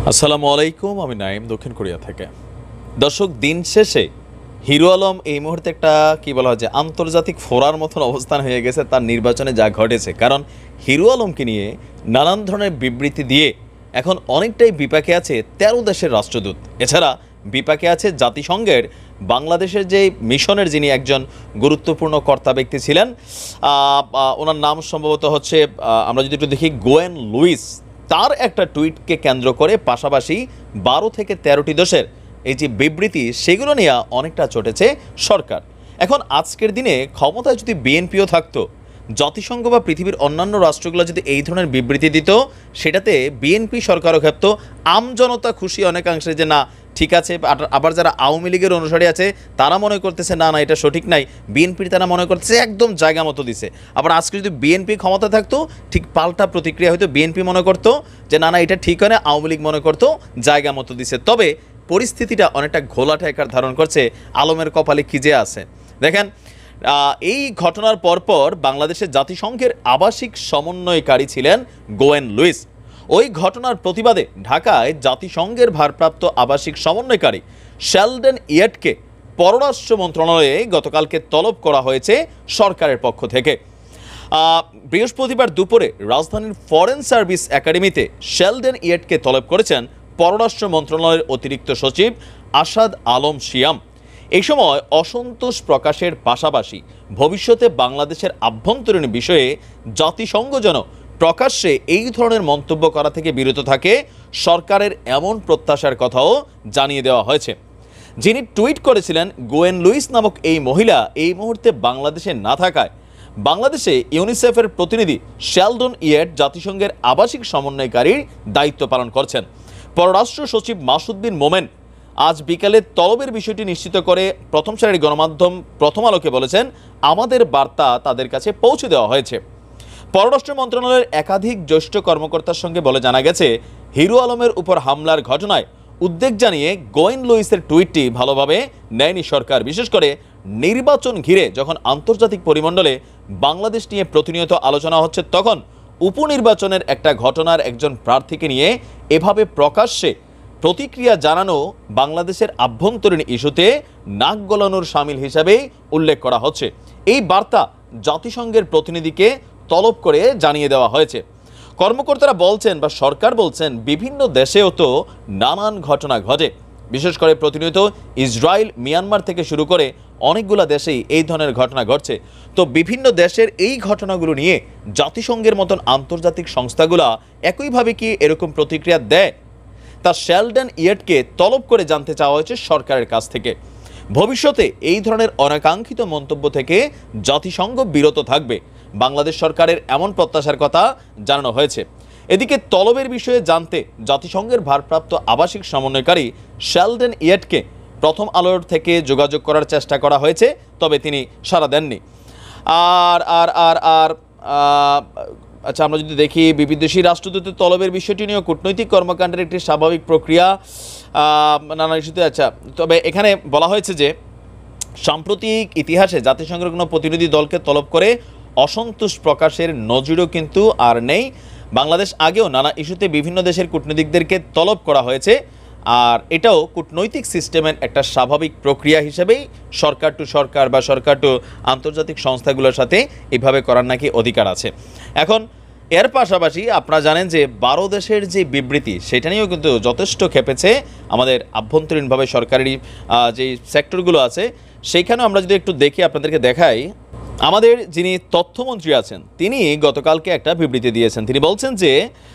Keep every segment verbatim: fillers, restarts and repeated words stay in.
আসসালামু আলাইকুম, আমি নাইম দক্ষিণ কোরিয়া থেকে। দর্শক, দিন শেষে হিরো আলম এই মুহূর্তে একটা কি বলা হয় যে আন্তর্জাতিক ফোরার মতন অবস্থান হয়ে গেছে তার নির্বাচনে যা ঘটেছে। কারণ হিরো আলমকে নিয়ে নানান ধরনের বিবৃতি দিয়ে এখন অনেকটাই বিপাকে আছে তেরো দেশের রাষ্ট্রদূত। এছাড়া বিপাকে আছে জাতিসংঘের বাংলাদেশের যে মিশনের যিনি একজন গুরুত্বপূর্ণ কর্তা ব্যক্তি ছিলেন, ওনার নাম সম্ভবত হচ্ছে, আমরা যদি একটু দেখি, গোয়েন লুইস। তার একটা টুইটকে কেন্দ্র করে পাশাপাশি বারো থেকে তেরোটি দেশের এই যে বিবৃতি, সেগুলো নিয়ে অনেকটা চটেছে সরকার। এখন আজকের দিনে ক্ষমতায় যদি বিএনপিও থাকতো, জাতিসংঘ বা পৃথিবীর অন্যান্য রাষ্ট্রগুলো যদি এই ধরনের বিবৃতি দিত, সেটাতে বিএনপি সরকারও ক্ষেপ্ত, আমজনতা খুশি অনেকাংশে যে না ঠিক আছে। আবার যারা আওয়ামী লীগের অনুসারী আছে তারা মনে করতেছে না না এটা সঠিক নাই, বিএনপির তারা মনে করতেছে একদম জায়গা মতো দিছে। আবার আজকে যদি বিএনপি ক্ষমতা থাকতো, ঠিক পাল্টা প্রতিক্রিয়া হয়তো, বিএনপি মনে করতো যে না না এটা ঠিক হয় না, আওয়ামী লীগ মনে করতো জায়গা মতো দিছে। তবে পরিস্থিতিটা অনেকটা ঘোলাটে আকার ধারণ করছে। আলমের কপালে কি যে আছে দেখেন। এই ঘটনার পরপর বাংলাদেশের জাতিসংঘের আবাসিক সমন্বয়কারী ছিলেন গোয়েন লুইস। ওই ঘটনার প্রতিবাদে ঢাকায় জাতিসংঘের ভারপ্রাপ্ত আবাসিক সমন্বয়কারী শেলডন ইয়েটকে পররাষ্ট্র মন্ত্রণালয়ে গতকালকে তলব করা হয়েছে সরকারের পক্ষ থেকে। বৃহস্পতিবার দুপুরে রাজধানীর ফরেন সার্ভিস একাডেমিতে শেলডন ইয়েটকে তলব করেছেন পররাষ্ট্র মন্ত্রণালয়ের অতিরিক্ত সচিব আসাদ আলম সিয়াম। এই সময় অসন্তোষ প্রকাশের পাশাপাশি ভবিষ্যতে বাংলাদেশের আভ্যন্তরীণ বিষয়ে জাতিসংঘ যেন প্রকাশ্যে এই ধরনের মন্তব্য করা থেকে বিরত থাকে, সরকারের এমন প্রত্যাশার কথাও জানিয়ে দেওয়া হয়েছে। যিনি টুইট করেছিলেন গোয়েন লুইস নামক এই মহিলা এই মুহূর্তে বাংলাদেশে না থাকায় বাংলাদেশে ইউনিসেফের প্রতিনিধি শেলডন ইয়েট জাতিসংঘের আবাসিক সমন্বয়কারীর দায়িত্ব পালন করছেন। পররাষ্ট্র সচিব মাসুদ বিন মোমেন আজ বিকালে তলবের বিষয়টি নিশ্চিত করে প্রথম সারির গণমাধ্যম প্রথম আলোকে বলেছেন, আমাদের বার্তা তাদের কাছে পৌঁছে দেওয়া হয়েছে। পররাষ্ট্র মন্ত্রণালয়ের একাধিক জ্যেষ্ঠ কর্মকর্তার সঙ্গে বলে জানা গেছে, হিরো আলমের উপর হামলার ঘটনায় উদ্বেগ জানিয়ে গোয়েন লুইসের টুইটটি ভালোভাবে নেয়নি সরকার। বিশেষ করে নির্বাচন ঘিরে যখন আন্তর্জাতিক পরিমণ্ডলে বাংলাদেশ নিয়ে প্রতিনিয়ত আলোচনা হচ্ছে, তখন উপনির্বাচনের একটা ঘটনার একজন প্রার্থীকে নিয়ে এভাবে প্রকাশ্যে প্রতিক্রিয়া জানানো বাংলাদেশের আভ্যন্তরীণ ইস্যুতে নাক গলানোর শামিল হিসাবে উল্লেখ করা হচ্ছে। এই বার্তা জাতিসংঘের প্রতিনিধিকে তলব করে জানিয়ে দেওয়া হয়েছে। কর্মকর্তারা বলছেন বা সরকার বলছেন, বিভিন্ন দেশেও তো নানান ঘটনা ঘটে, বিশেষ করে প্রতিনিয়ত ইসরায়েল, মিয়ানমার থেকে শুরু করে অনেকগুলো দেশেই এই ধরনের ঘটনা ঘটছে। তো বিভিন্ন দেশের এই ঘটনাগুলো নিয়ে জাতিসংঘের মতন আন্তর্জাতিক সংস্থাগুলো একইভাবে কি এরকম প্রতিক্রিয়া দেয়, তা শেলডন ইয়েটকে তলব করে জানতে চাওয়া হয়েছে সরকারের কাছ থেকে। ভবিষ্যতে এই ধরনের অনাকাঙ্ক্ষিত মন্তব্য থেকে জাতিসংঘ বিরত থাকবে, বাংলাদেশ সরকারের এমন প্রত্যাশার কথা জানানো হয়েছে। এদিকে তলবের বিষয়ে জানতে জাতিসংঘের ভারপ্রাপ্ত আবাসিক সমন্বয়কারী শেলডন ইয়েটকে প্রথম আলোর থেকে যোগাযোগ করার চেষ্টা করা হয়েছে, তবে তিনি সাড়া দেননি। আর আর আর আর আচ্ছা, আমরা যদি দেখি বিদেশি রাষ্ট্রদূতের তলবের বিষয়টি নিয়েও কূটনৈতিক কর্মকাণ্ডের একটি স্বাভাবিক প্রক্রিয়া নানা ইস্যুতে। আচ্ছা, তবে এখানে বলা হয়েছে যে সাম্প্রতিক ইতিহাসে জাতিসংঘের কোনো প্রতিনিধি দলকে তলব করে অসন্তোষ প্রকাশের নজিরও কিন্তু আর নেই। বাংলাদেশ আগেও নানা ইস্যুতে বিভিন্ন দেশের কূটনীতিকদেরকে তলব করা হয়েছে, আর এটাও কূটনৈতিক সিস্টেমের একটা স্বাভাবিক প্রক্রিয়া হিসেবেই সরকার টু সরকার বা সরকার টু আন্তর্জাতিক সংস্থাগুলোর সাথে এইভাবে করার নাকি অধিকার আছে। এখন এর পাশাপাশি আপনারা জানেন যে বারো দেশের যে বিবৃতি, সেটা নিয়েও কিন্তু যথেষ্ট খেপেছে আমাদের আভ্যন্তরীণভাবে সরকারি যে সেক্টরগুলো আছে। সেইখানেও আমরা যদি একটু দেখি, আপনাদেরকে দেখাই, আমাদের যিনি তথ্যমন্ত্রী আছেন তিনি গতকালকে একটা বিবৃতি দিয়েছেন। তিনি বলছেন যে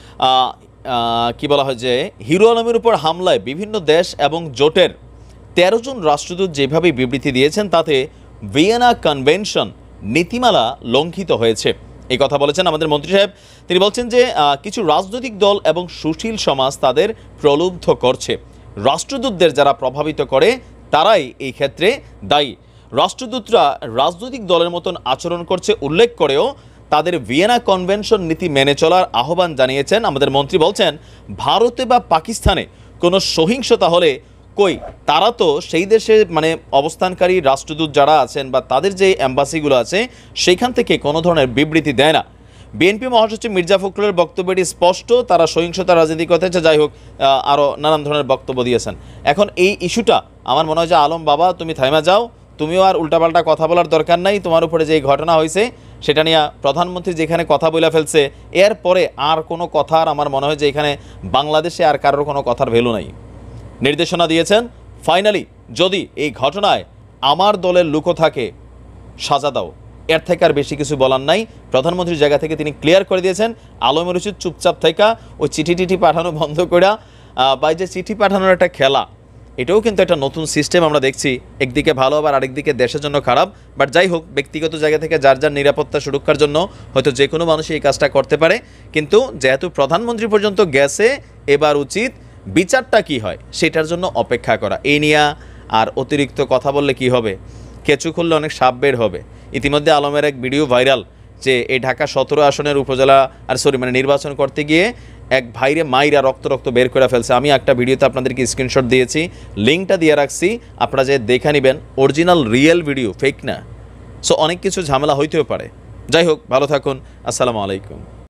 কি বলা হয় যে হিরো আলমের উপর হামলায় বিভিন্ন দেশ এবং জোটের তেরো জন রাষ্ট্রদূত যেভাবে বিবৃতি দিয়েছেন, তাতে ভিয়েনা কনভেনশন নীতিমালা লঙ্ঘিত হয়েছে, এই কথা বলেছেন আমাদের মন্ত্রী সাহেব। তিনি বলছেন যে কিছু রাজনৈতিক দল এবং সুশীল সমাজ তাদের প্রলুব্ধ করছে, রাষ্ট্রদূতদের যারা প্রভাবিত করে তারাই এই ক্ষেত্রে দায়ী। রাষ্ট্রদূতরা রাজনৈতিক দলের মতন আচরণ করছে উল্লেখ করেও তাদের ভিয়েনা কনভেনশন নীতি মেনে চলার আহ্বান জানিয়েছেন আমাদের মন্ত্রী। বলছেন, ভারতে বা পাকিস্তানে কোনো সহিংসতা হলে কই তারা তো সেই দেশে মানে অবস্থানকারী রাষ্ট্রদূত যারা আছেন বা তাদের যে এম্বাসিগুলো আছে সেইখান থেকে কোনো ধরনের বিবৃতি দেয় না। বিএনপি মহাসচিব মির্জা ফখরুলের বক্তব্যটি স্পষ্ট, তারা সহিংসতা রাজনীতি করতেছে। যাই হোক, আরও নানান ধরনের বক্তব্য দিয়েছেন। এখন এই ইস্যুটা আমার মনে হয় যে আলম বাবা তুমি থাইমা যাও, তুমিও আর উল্টাপাল্টা কথা বলার দরকার নাই। তোমার উপরে যে ঘটনা হয়েছে সেটা নিয়ে প্রধানমন্ত্রী যেখানে কথা বলে ফেলছে, এরপরে আর কোনো কথার আমার মনে হয় যে এখানে বাংলাদেশে আর কারোর কোনো কথার ভ্যালু নাই। নির্দেশনা দিয়েছেন, ফাইনালি যদি এই ঘটনায় আমার দলের লুকো থাকে সাজা দাও, এর থেকে আর বেশি কিছু বলার নাই। প্রধানমন্ত্রীর জায়গা থেকে তিনি ক্লিয়ার করে দিয়েছেন আলমের উচিত চুপচাপ থাকা, ওই চিঠি টিঠি পাঠানো বন্ধ করা, বা যে চিঠি পাঠানোর একটা খেলা, এটাও কিন্তু একটা নতুন সিস্টেম আমরা দেখছি। একদিকে ভালো আবার আরেকদিকে দেশের জন্য খারাপ। বাট যাই হোক, ব্যক্তিগত জায়গা থেকে যার যার নিরাপত্তা সুরক্ষার জন্য হয়তো যে কোনো মানুষই এই কাজটা করতে পারে, কিন্তু যেহেতু প্রধানমন্ত্রী পর্যন্ত গেছে, এবার উচিত বিচারটা কি হয় সেটার জন্য অপেক্ষা করা। এই নিয়ে আর অতিরিক্ত কথা বললে কি হবে, কেঁচু খুললে অনেক সাপ বের হবে। ইতিমধ্যে আলমের এক ভিডিও ভাইরাল যে এই ঢাকা সতেরো আসনের উপজেলা আর সরি মানে নির্বাচন করতে গিয়ে এক ভাইরে মাইরা রক্ত রক্ত বের করে ফেলছে। আমি একটা ভিডিওতে আপনাদেরকে স্ক্রিনশট দিয়েছি, লিঙ্কটা দিয়ে রাখছি, আপনারা যে দেখে নেবেন। অরিজিনাল রিয়েল ভিডিও, ফেক না। সো অনেক কিছু ঝামেলা হইতেও পারে। যাই হোক, ভালো থাকুন। আসসালামু আলাইকুম।